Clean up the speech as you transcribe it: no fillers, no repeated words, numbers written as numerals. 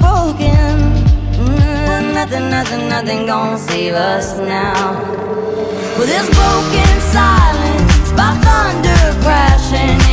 broken. Nothing gonna save us now. Well, there's broken silence by thunder crashing.